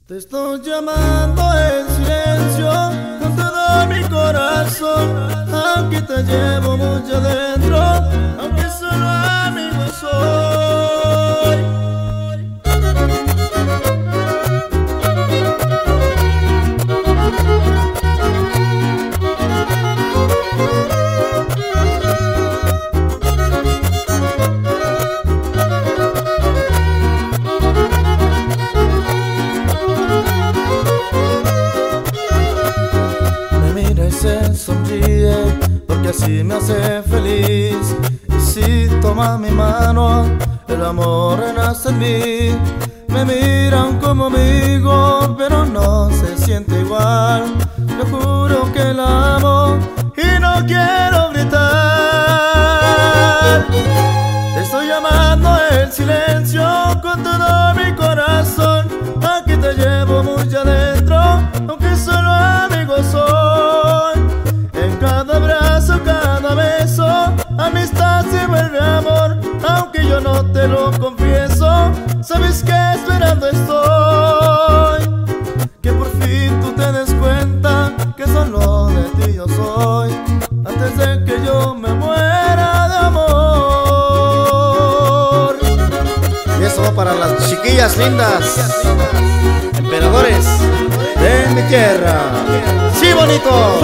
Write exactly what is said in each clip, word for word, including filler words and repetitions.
Te estoy llamando en silencio con todo mi corazón, aunque te llevo mucho adentro, aunque solo amigo soy. Se sonríe porque así me hace feliz. Y si toma mi mano, el amor renace en mí. Me miran como amigo, pero no se siente igual. Yo juro que la amo y no quiero gritar. Te estoy llamando en silencio con todo mi corazón, aquí te llevo muy adentro, aunque solo amigo soy. Amistad se vuelve amor, aunque yo no te lo confieso. Sabes que esperando estoy, que por fin tú te des cuenta que solo de ti yo soy, antes de que yo me muera de amor. Y eso va para las chiquillas lindas, emperadores de mi tierra. ¡Sí, bonito!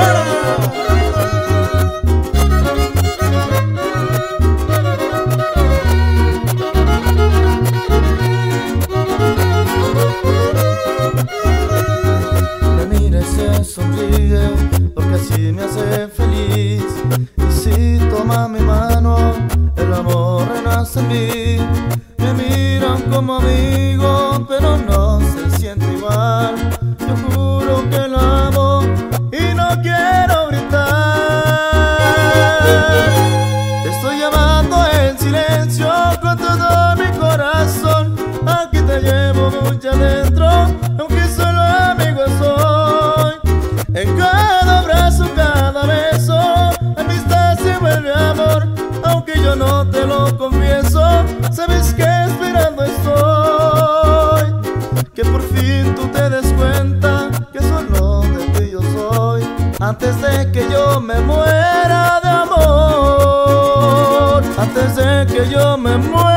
Sonríe porque así me hace feliz. Y si toma mi mano, el amor renace en mí. Me miran como amigo, pero no se siente igual. Yo juro que la amo y no quiero gritar. Te estoy llamando en silencio con todo mi corazón, aquí te llevo mucho adentro, aunque solo amigo soy. En cada abrazo, cada beso, amistad se vuelve amor, aunque yo no te lo confieso. Sabes que esperando estoy, que por fin tú te des cuenta que solo de ti yo soy, antes de que yo me muera de amor, antes de que yo me muera.